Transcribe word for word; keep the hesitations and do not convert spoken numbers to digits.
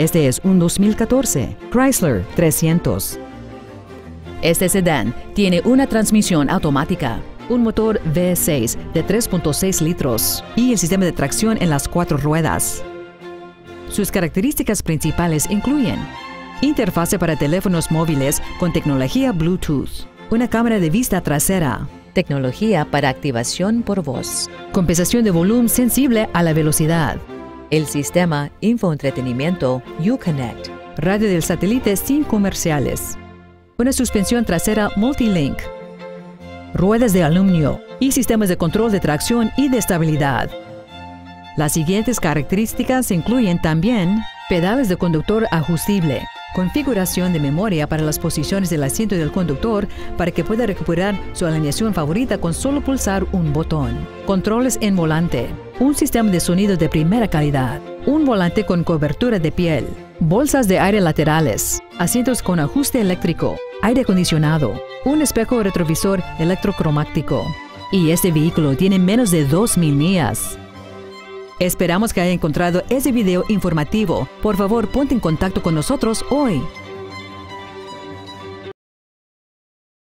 Este es un dos mil catorce Chrysler trescientos. Este sedán tiene una transmisión automática, un motor V seis de tres punto seis litros y el sistema de tracción en las cuatro ruedas. Sus características principales incluyen interfase para teléfonos móviles con tecnología Bluetooth, una cámara de vista trasera, tecnología para activación por voz, compensación de volumen sensible a la velocidad, el sistema infoentretenimiento Uconnect, radio del satélite sin comerciales, una suspensión trasera Multilink, ruedas de aluminio y sistemas de control de tracción y de estabilidad. Las siguientes características incluyen también pedales de conductor ajustible, configuración de memoria para las posiciones del asiento del conductor para que pueda recuperar su alineación favorita con solo pulsar un botón, controles en volante, un sistema de sonido de primera calidad, un volante con cobertura de piel, bolsas de aire laterales, asientos con ajuste eléctrico, aire acondicionado, un espejo retrovisor electrocromático. Y este vehículo tiene menos de dos mil millas. Esperamos que haya encontrado ese video informativo. Por favor, ponte en contacto con nosotros hoy.